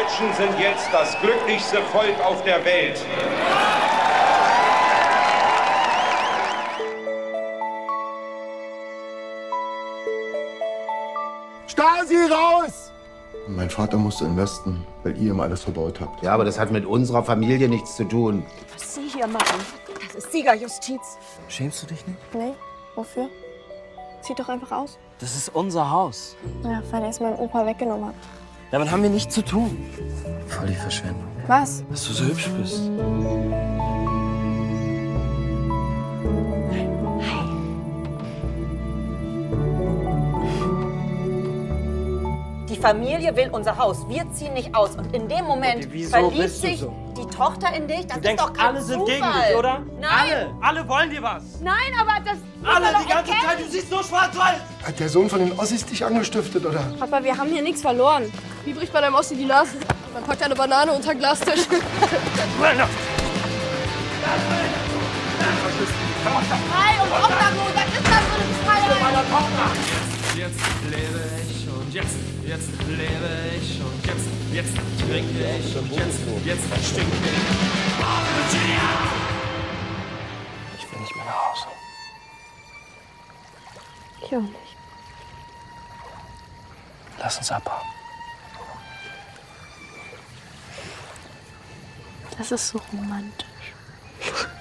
Deutschen sind jetzt das glücklichste Volk auf der Welt. Stasi raus! Mein Vater musste in den Westen, weil ihr ihm alles verbaut habt. Ja, aber das hat mit unserer Familie nichts zu tun. Was Sie hier machen, das ist Siegerjustiz. Schämst du dich nicht? Nee, wofür? Zieht doch einfach aus. Das ist unser Haus. Ja, weil er es meinem Opa weggenommen hat. Damit haben wir nichts zu tun. Voll die Verschwendung. Was? Dass du so hübsch bist. Die Familie will unser Haus. Wir ziehen nicht aus. Und in dem Moment verliebt sich die Tochter in dich. Das ist doch kein alle sind Zufall. gegen dich, oder? Nein. Alle wollen dir was. Nein, aber das... Alle, die ganze Zeit, du siehst so schwarz-weiß. Hat der Sohn von den Ossis dich angestiftet, oder? Papa, wir haben hier nichts verloren. Wie bricht man einem Ossi die Nase? Man packt eine Banane unter den Glastisch. Frei und obdachlos, was ist das für eine Freiheit? Jetzt lebe ich und jetzt lebe ich und jetzt trinke ich und jetzt stinke ich. Ich will nicht mehr nach Hause. Ich auch nicht. Lass uns abhauen. Das ist so romantisch.